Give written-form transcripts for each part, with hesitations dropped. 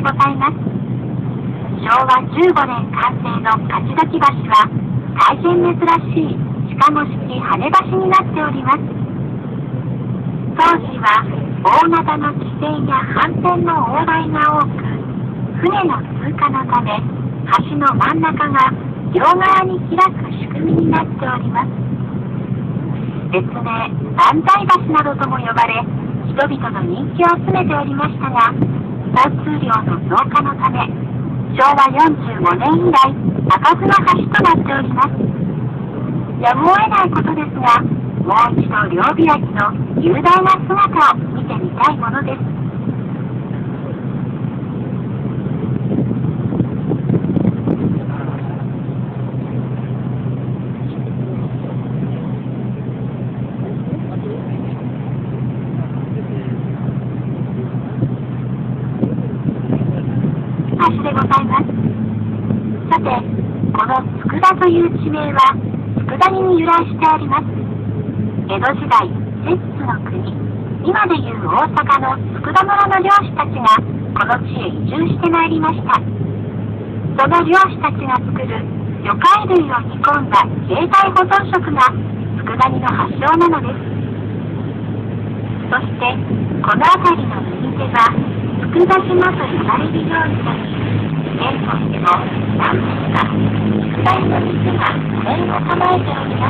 ございます。昭和15年完成の勝どき橋は大変珍しい鹿の式跳ね橋になっております。当時は大型の汽船や帆船の往来が多く、船の通過のため橋の真ん中が両側に開く仕組みになっております。別名万歳橋などとも呼ばれ、人々の人気を集めておりましたが、交通量の増加のため昭和45年以来開かずの橋となっております。やむを得ないことですが、もう一度両開きの雄大な姿を見てみたいものです。橋でございます。さて、この佃という地名は佃煮に由来しております。江戸時代、摂津の国、今でいう大阪の佃村の漁師たちがこの地へ移住してまいりました。その漁師たちが作る魚介類を煮込んだ携帯保存食が佃煮の発祥なのです。そしてこの辺りの右手は佃島と呼ばれるようになり、現在でも何軒か佃煮の店が店を構えております。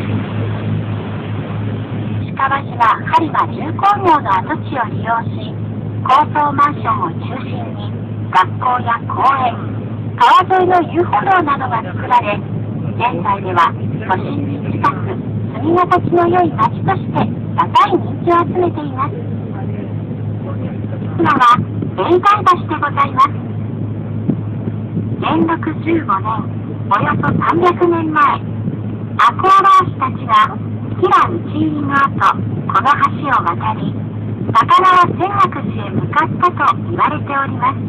鹿橋は播磨重工業の跡地を利用し、高層マンションを中心に学校や公園、川沿いの遊歩道などが作られ、現在では都心に近く住み心地の良い街として高い人気を集めています。今は永代橋でございます。元禄15年、およそ300年前、アクアラーシたちが吉良討ち入りの後、この橋を渡り、高輪泉岳寺へ向かったと言われております。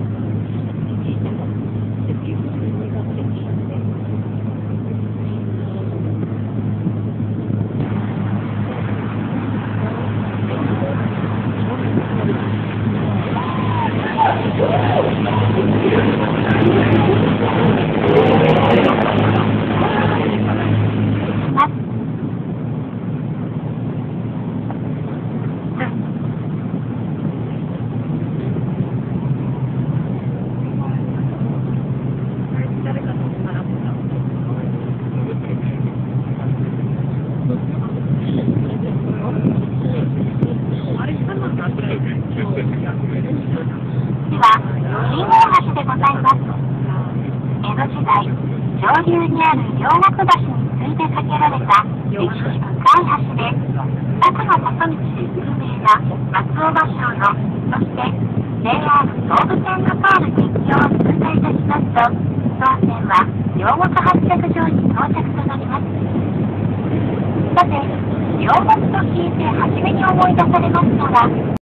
では、新大橋でございます。江戸時代、上流にある両国橋に次いで架けられた歴史深い橋で、2つの細道で有名な松尾芭蕉の、そして JR 総武線の通る鉄橋を通過いたしますと、当線は両国発着場に到着となります。さて、両国と聞いて初めに思い出されますのが